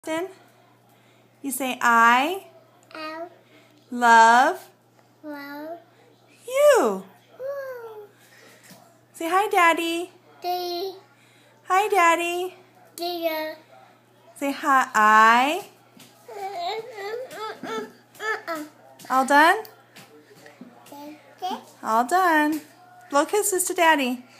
Then you say, I love you. Say, hi, Daddy. Hi, Daddy. Say, hi, All done? All done. Blow kisses to Daddy.